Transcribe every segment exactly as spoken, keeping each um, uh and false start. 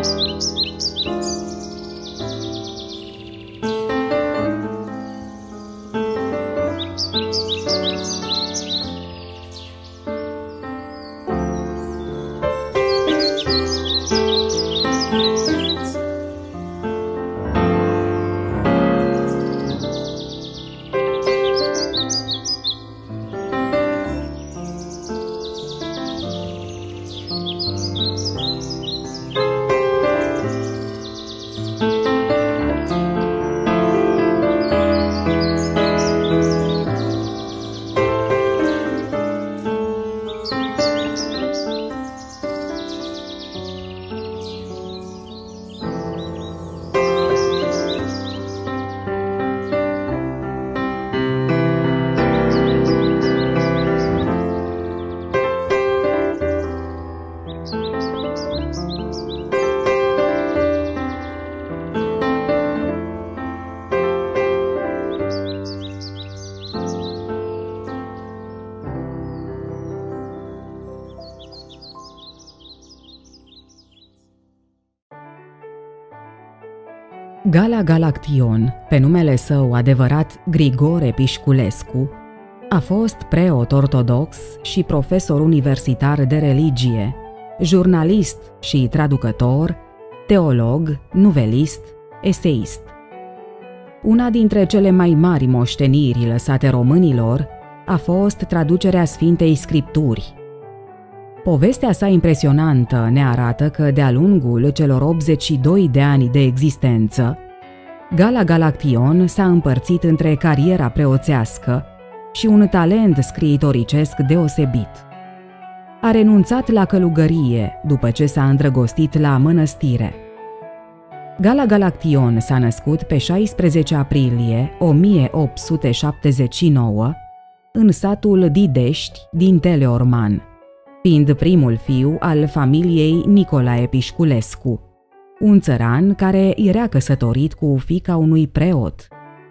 Gala Galaction, pe numele său adevărat Grigore Pișculescu, a fost preot ortodox și profesor universitar de religie, jurnalist și traducător, teolog, nuvelist, eseist. Una dintre cele mai mari moșteniri lăsate românilor a fost traducerea Sfintei Scripturi. Povestea sa impresionantă ne arată că de-a lungul celor optzeci și doi de ani de existență, Gala Galaction s-a împărțit între cariera preoțească și un talent scriitoricesc deosebit. A renunțat la călugărie după ce s-a îndrăgostit la mănăstire. Gala Galaction s-a născut pe șaisprezece aprilie o mie opt sute șaptezeci și nouă în satul Didești din Teleorman, fiind primul fiu al familiei Nicolae Pișculescu, un țăran care era căsătorit cu fiica unui preot.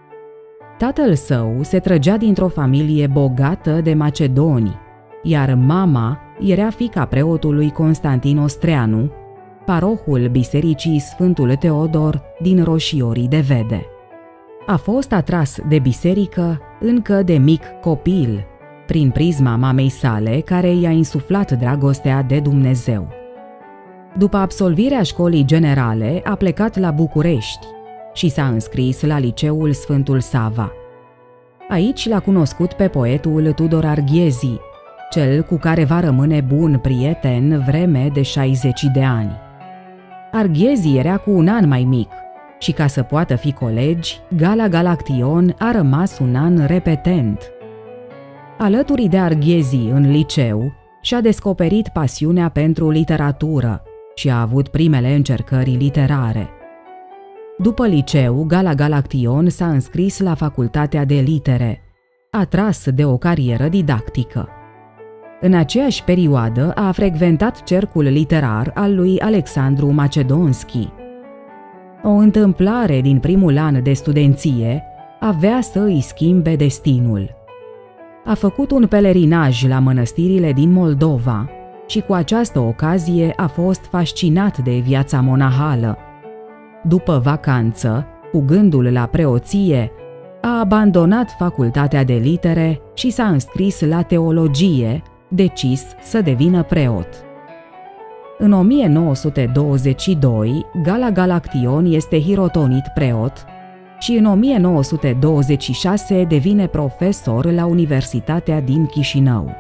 Tatăl său se trăgea dintr-o familie bogată de macedoni, iar mama era fiica preotului Constantin Ostreanu, parohul Bisericii Sfântul Teodor din Roșiorii de Vede. A fost atras de biserică încă de mic copil, prin prisma mamei sale, care i-a insuflat dragostea de Dumnezeu. După absolvirea școlii generale, a plecat la București și s-a înscris la liceul Sfântul Sava. Aici l-a cunoscut pe poetul Tudor Arghezi, cel cu care va rămâne bun prieten vreme de șaizeci de ani. Arghezi era cu un an mai mic și, ca să poată fi colegi, Gala Galaction a rămas un an repetent. Alături de Arghezi în liceu, și-a descoperit pasiunea pentru literatură și a avut primele încercări literare. După liceu, Gala Galaction s-a înscris la Facultatea de Litere, atras de o carieră didactică. În aceeași perioadă a frecventat cercul literar al lui Alexandru Macedonski. O întâmplare din primul an de studenție avea să îi schimbe destinul. A făcut un pelerinaj la mănăstirile din Moldova și cu această ocazie a fost fascinat de viața monahală. După vacanță, cu gândul la preoție, a abandonat Facultatea de Litere și s-a înscris la teologie, decis să devină preot. În o mie nouă sute douăzeci și doi, Gala Galaction este hirotonit preot și în o mie nouă sute douăzeci și șase devine profesor la Universitatea din Chișinău.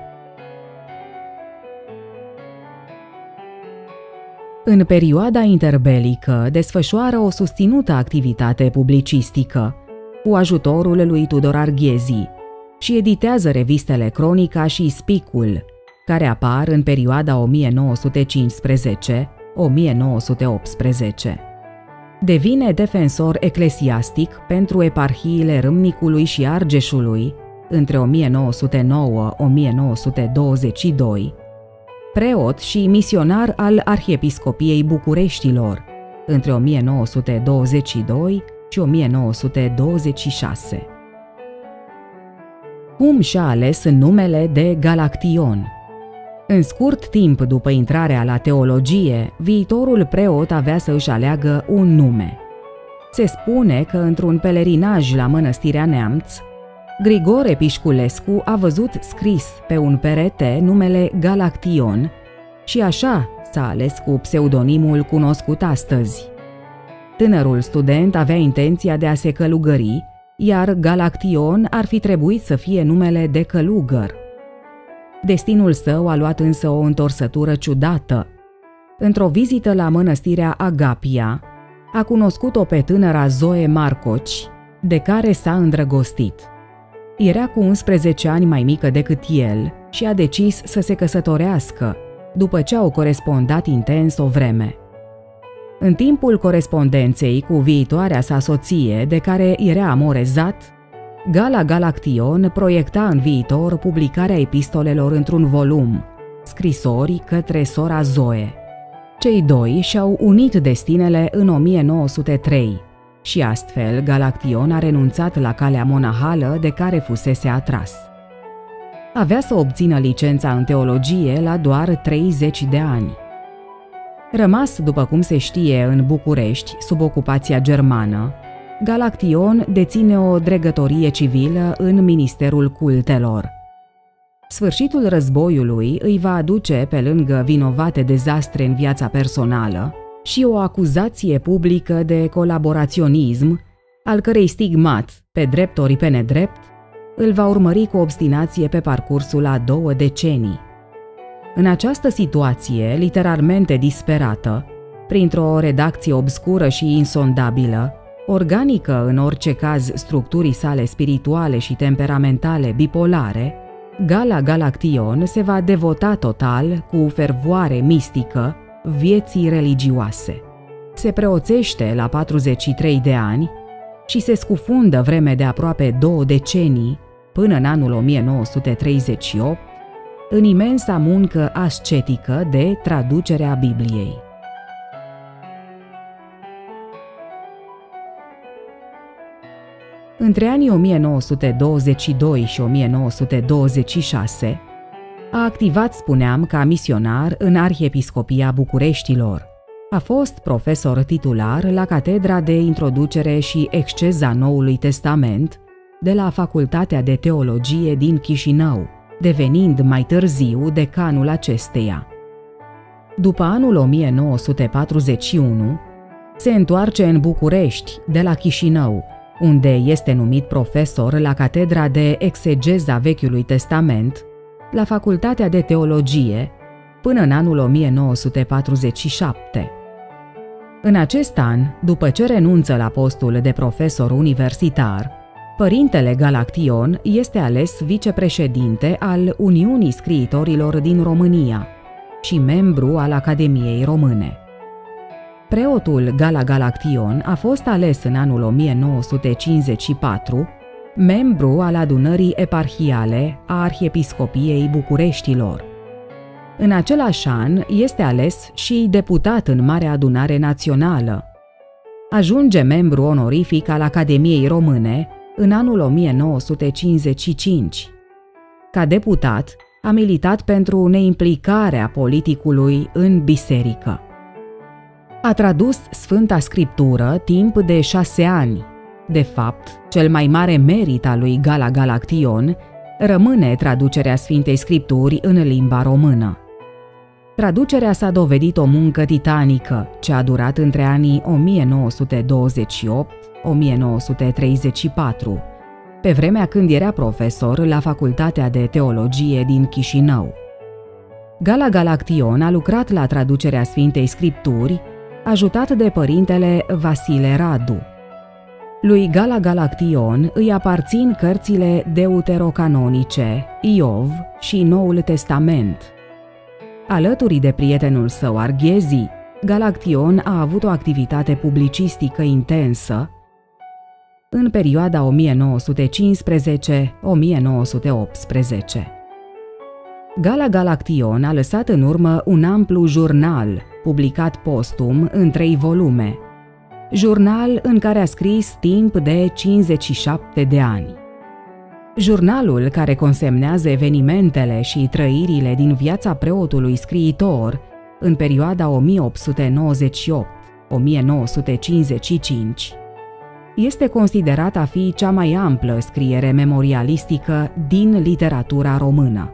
În perioada interbelică desfășoară o susținută activitate publicistică cu ajutorul lui Tudor Arghezi și editează revistele Cronica și Spicul, care apar în perioada o mie nouă sute cincisprezece - o mie nouă sute optsprezece. Devine defensor eclesiastic pentru eparhiile Râmnicului și Argeșului între o mie nouă sute nouă - o mie nouă sute douăzeci și doi, preot și misionar al Arhiepiscopiei Bucureștilor între o mie nouă sute douăzeci și doi și o mie nouă sute douăzeci și șase. Cum și-a ales numele de Galaction? În scurt timp după intrarea la teologie, viitorul preot avea să își aleagă un nume. Se spune că într-un pelerinaj la Mănăstirea Neamț, Grigore Pișculescu a văzut scris pe un perete numele Galaction și așa s-a ales cu pseudonimul cunoscut astăzi. Tânărul student avea intenția de a se călugări, iar Galaction ar fi trebuit să fie numele de călugăr. Destinul său a luat însă o întorsătură ciudată. Într-o vizită la Mănăstirea Agapia, a cunoscut-o pe tânăra Zoe Marcoci, de care s-a îndrăgostit. Era cu unsprezece ani mai mică decât el și a decis să se căsătorească, după ce au corespondat intens o vreme. În timpul corespondenței cu viitoarea sa soție, de care era amorezat, Gala Galaction proiecta în viitor publicarea epistolelor într-un volum, Scrisori către sora Zoe. Cei doi și-au unit destinele în o mie nouă sute trei și astfel Galaction a renunțat la calea monahală de care fusese atras. Avea să obțină licența în teologie la doar treizeci de ani. Rămas, după cum se știe, în București, sub ocupația germană, Galaction deține o dregătorie civilă în Ministerul Cultelor. Sfârșitul războiului îi va aduce, pe lângă vinovate dezastre în viața personală, și o acuzație publică de colaboraționism, al cărei stigmat, pe drept ori pe nedrept, îl va urmări cu obstinație pe parcursul a două decenii. În această situație, literalmente disperată, printr-o redacție obscură și insondabilă, organică în orice caz structurii sale spirituale și temperamentale bipolare, Gala Galaction se va devota total, cu fervoare mistică, vieții religioase. Se preoțește la patruzeci și trei de ani și se scufundă vreme de aproape două decenii, până în anul o mie nouă sute treizeci și opt, în imensa muncă ascetică de traducerea Bibliei. Între anii o mie nouă sute douăzeci și doi și o mie nouă sute douăzeci și șase a activat, spuneam, ca misionar în Arhiepiscopia Bucureștilor. A fost profesor titular la Catedra de Introducere și Exceza Noului Testament de la Facultatea de Teologie din Chișinău, devenind mai târziu decanul acesteia. După anul o mie nouă sute patruzeci și unu, se întoarce în București, de la Chișinău, unde este numit profesor la Catedra de Exegeza Vechiului Testament, la Facultatea de Teologie, până în anul o mie nouă sute patruzeci și șapte. În acest an, după ce renunță la postul de profesor universitar, părintele Galaction este ales vicepreședinte al Uniunii Scriitorilor din România și membru al Academiei Române. Preotul Gala Galaction a fost ales în anul o mie nouă sute cincizeci și patru membru al adunării eparhiale a Arhiepiscopiei Bucureștilor. În același an este ales și deputat în Marea Adunare Națională. Ajunge membru onorific al Academiei Române în anul o mie nouă sute cincizeci și cinci. Ca deputat, a militat pentru neimplicarea politicului în biserică. A tradus Sfânta Scriptură timp de șase ani. De fapt, cel mai mare merit al lui Gala Galaction rămâne traducerea Sfintei Scripturi în limba română. Traducerea s-a dovedit o muncă titanică, ce a durat între anii o mie nouă sute douăzeci și opt - o mie nouă sute treizeci și patru, pe vremea când era profesor la Facultatea de Teologie din Chișinău. Gala Galaction a lucrat la traducerea Sfintei Scripturi, ajutat de părintele Vasile Radu. Lui Gala Galaction îi aparțin cărțile deuterocanonice, Iov și Noul Testament. Alături de prietenul său Arghezi, Galaction a avut o activitate publicistică intensă în perioada o mie nouă sute cincisprezece - o mie nouă sute optsprezece. Gala Galaction a lăsat în urmă un amplu jurnal, publicat postum în trei volume, jurnal în care a scris timp de cincizeci și șapte de ani. Jurnalul care consemnează evenimentele și trăirile din viața preotului scriitor în perioada o mie opt sute nouăzeci și opt - o mie nouă sute cincizeci și cinci este considerat a fi cea mai amplă scriere memorialistică din literatura română.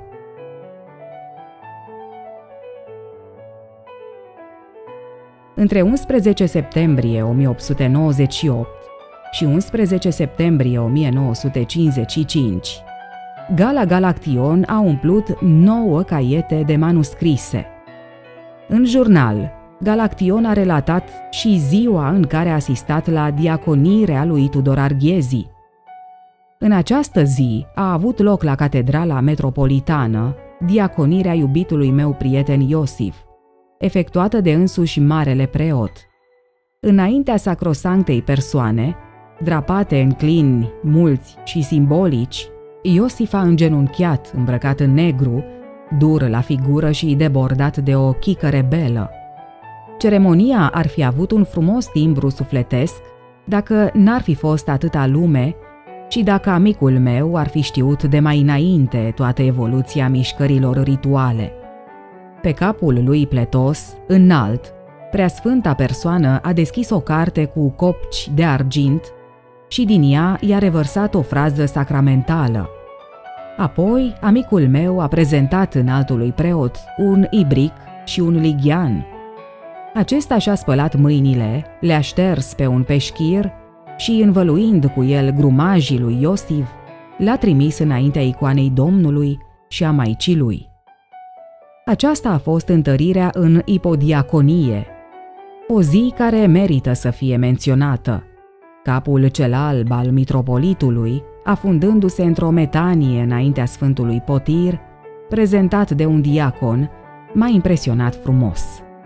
Între unsprezece septembrie o mie opt sute nouăzeci și opt și unsprezece septembrie o mie nouă sute cincizeci și cinci, Gala Galaction a umplut nouă caiete de manuscrise. În jurnal, Galaction a relatat și ziua în care a asistat la diaconirea lui Tudor Arghezi. În această zi a avut loc la Catedrala Metropolitană diaconirea iubitului meu prieten Iosif, efectuată de însuși marele preot. Înaintea sacrosanctei persoane, drapate în clini mulți și simbolici, Iosif a îngenunchiat, îmbrăcat în negru, dur la figură și debordat de o chică rebelă. Ceremonia ar fi avut un frumos timbru sufletesc dacă n-ar fi fost atâta lume și dacă amicul meu ar fi știut de mai înainte toată evoluția mișcărilor rituale. Pe capul lui pletos, înalt, preasfânta persoană a deschis o carte cu copci de argint și din ea i-a revărsat o frază sacramentală. Apoi, amicul meu a prezentat înaltului preot un ibric și un lighean. Acesta și-a spălat mâinile, le-a șters pe un peșchir și, învăluind cu el grumajii lui Iosif, l-a trimis înaintea icoanei Domnului și a Maicii lui. Aceasta a fost întărirea în ipodiaconie, o zi care merită să fie menționată. Capul cel alb al mitropolitului, afundându-se într-o metanie înaintea Sfântului Potir, prezentat de un diacon, m-a impresionat frumos.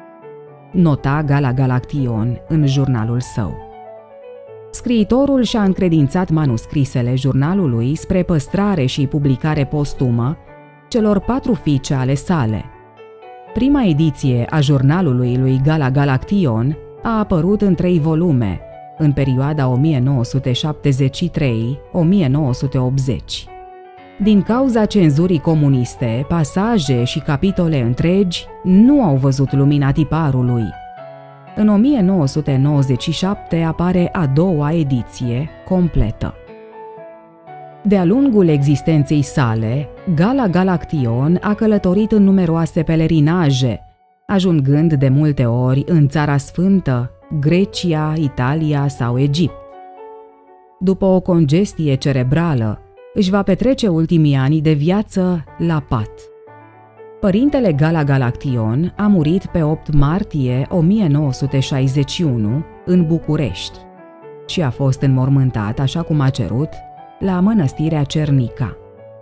Nota Gala Galaction în jurnalul său. Scriitorul și-a încredințat manuscrisele jurnalului spre păstrare și publicare postumă celor patru fiice ale sale. Prima ediție a jurnalului lui Gala Galaction a apărut în trei volume, în perioada o mie nouă sute șaptezeci și trei - o mie nouă sute optzeci. Din cauza cenzurii comuniste, pasaje și capitole întregi nu au văzut lumina tiparului. În o mie nouă sute nouăzeci și șapte apare a doua ediție, completă. De-a lungul existenței sale, Gala Galaction a călătorit în numeroase pelerinaje, ajungând de multe ori în Țara Sfântă, Grecia, Italia sau Egipt. După o congestie cerebrală, își va petrece ultimii ani de viață la pat. Părintele Gala Galaction a murit pe opt martie o mie nouă sute șaizeci și unu în București și a fost înmormântat, așa cum a cerut, la mănăstirea Cernica.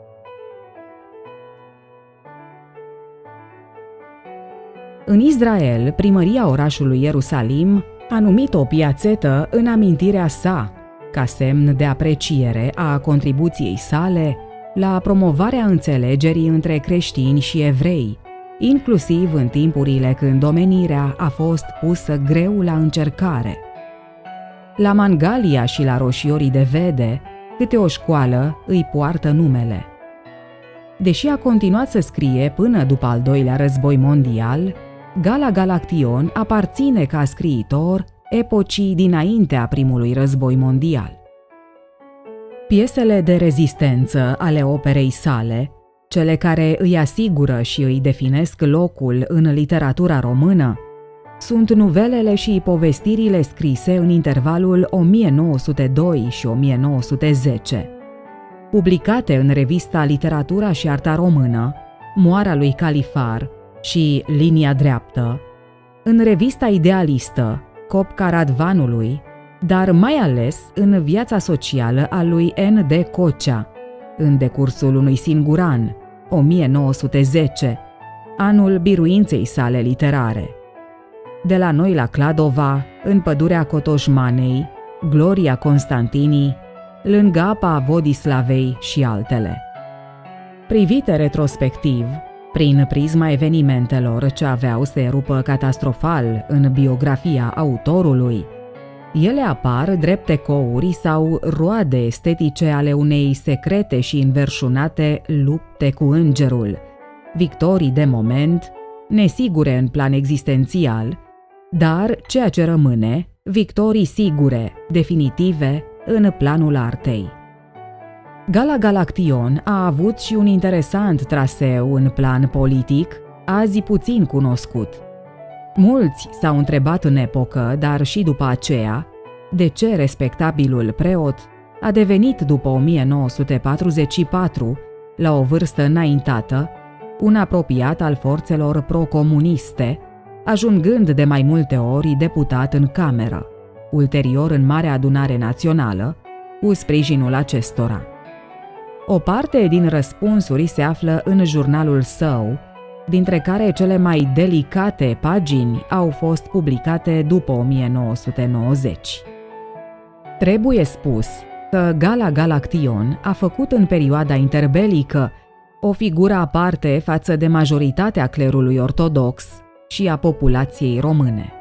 În Israel, primăria orașului Ierusalim a numit o piațetă în amintirea sa, ca semn de apreciere a contribuției sale la promovarea înțelegerii între creștini și evrei, inclusiv în timpurile când omenirea a fost pusă greu la încercare. La Mangalia și la Roșiorii de Vede, câte o școală îi poartă numele. Deși a continuat să scrie până după al doilea război mondial, Gala Galaction aparține ca scriitor epocii dinaintea primului război mondial. Piesele de rezistență ale operei sale, cele care îi asigură și îi definesc locul în literatura română, sunt nuvelele și povestirile scrise în intervalul o mie nouă sute doi și o mie nouă sute zece. Publicate în revista Literatura și Arta Română, Moara lui Califar și Linia Dreaptă, în revista Idealistă, Copca Radvanului, dar mai ales în viața socială a lui N D Cocea, în decursul unui singur an, o mie nouă sute zece, anul biruinței sale literare. De la noi la Cladova, în pădurea Cotoșmanei, Gloria Constantinii, lângă apa Vodislavei și altele. Privite retrospectiv, prin prisma evenimentelor ce aveau să erupă catastrofal în biografia autorului, Ele apar drept ecouri sau roade estetice ale unei secrete și înverșunate lupte cu îngerul, victorii de moment, nesigure în plan existențial, dar, ceea ce rămâne, victorii sigure, definitive, în planul artei. Gala Galaction a avut și un interesant traseu în plan politic, azi puțin cunoscut. Mulți s-au întrebat în epocă, dar și după aceea, de ce respectabilul preot a devenit după o mie nouă sute patruzeci și patru, la o vârstă înaintată, un apropiat al forțelor pro-comuniste, ajungând de mai multe ori deputat în cameră, ulterior în Marea Adunare Națională, cu sprijinul acestora. O parte din răspunsuri se află în jurnalul său, dintre care cele mai delicate pagini au fost publicate după o mie nouă sute nouăzeci. Trebuie spus că Gala Galaction a făcut în perioada interbelică o figură aparte față de majoritatea clerului ortodox și a populației române.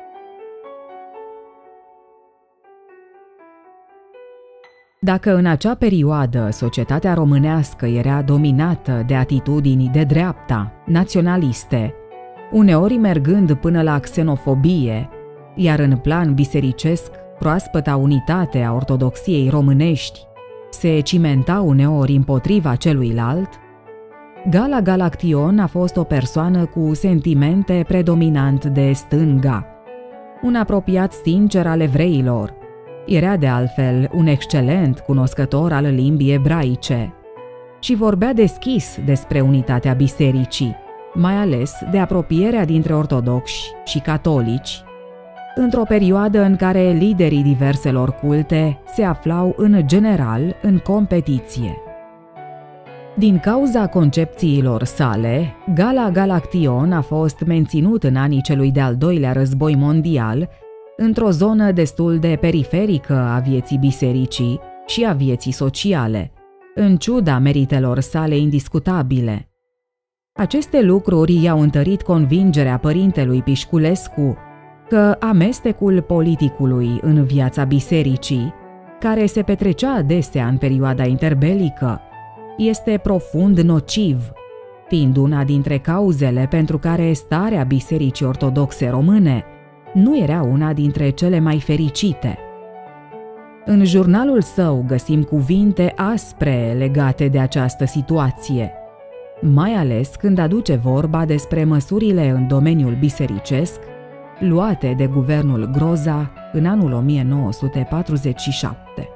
Dacă în acea perioadă societatea românească era dominată de atitudini de dreapta, naționaliste, uneori mergând până la xenofobie, iar în plan bisericesc proaspăta unitate a ortodoxiei românești se cimenta uneori împotriva celuilalt, Gala Galaction a fost o persoană cu sentimente predominant de stânga, un apropiat sincer al evreilor. Era de altfel un excelent cunoscător al limbii ebraice și vorbea deschis despre unitatea bisericii, mai ales de apropierea dintre ortodoxi și catolici, într-o perioadă în care liderii diverselor culte se aflau în general în competiție. Din cauza concepțiilor sale, Gala Galaction a fost menținut în anii celui de-al doilea război mondial într-o zonă destul de periferică a vieții bisericii și a vieții sociale, în ciuda meritelor sale indiscutabile. Aceste lucruri i-au întărit convingerea părintelui Pișculescu că amestecul politicului în viața bisericii, care se petrecea adesea în perioada interbelică, este profund nociv, fiind una dintre cauzele pentru care starea Bisericii Ortodoxe Române nu era una dintre cele mai fericite. În jurnalul său găsim cuvinte aspre legate de această situație, mai ales când aduce vorba despre măsurile în domeniul bisericesc luate de guvernul Groza în anul o mie nouă sute patruzeci și șapte.